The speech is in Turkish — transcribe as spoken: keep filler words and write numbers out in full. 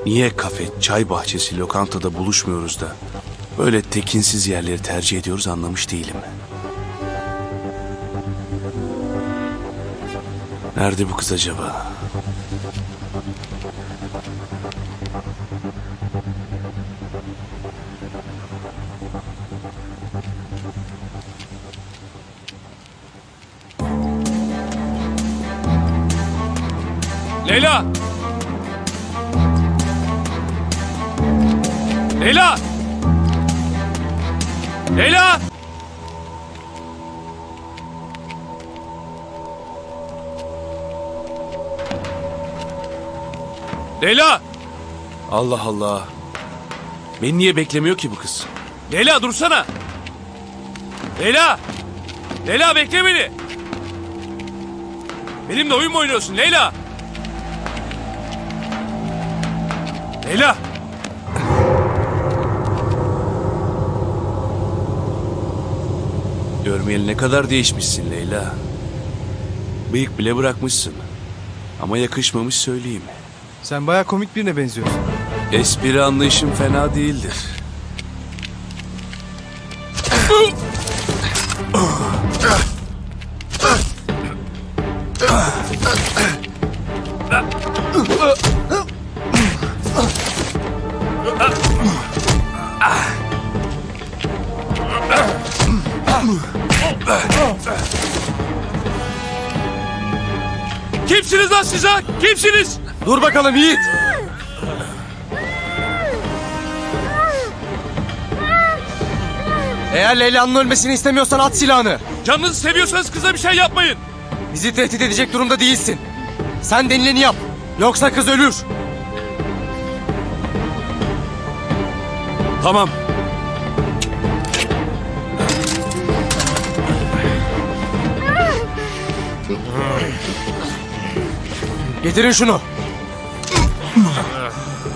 Niye kafe, çay bahçesi, lokantada buluşmuyoruz da böyle tekinsiz yerleri tercih ediyoruz anlamış değilim. Nerede bu kız acaba? Leyla! Leyla! Leyla! Leyla! Allah Allah. Beni niye beklemiyor ki bu kız? Leyla dursana! Leyla! Leyla bekle beni! Benimle oyun mu oynuyorsun Leyla? Leyla! Görmeyeli ne kadar değişmişsin Leyla. Bıyık bile bırakmışsın. Ama yakışmamış söyleyeyim. Sen bayağı komik birine benziyorsun. Espri anlayışım fena değildir. Kimsiniz lan siz ha? Kimsiniz? Dur bakalım Yiğit. Eğer Leyla'nın ölmesini istemiyorsan at silahını. Canınızı seviyorsanız kıza bir şey yapmayın. Bizi tehdit edecek durumda değilsin. Sen denileni yap. Yoksa kız ölür. Tamam. Getirin şunu.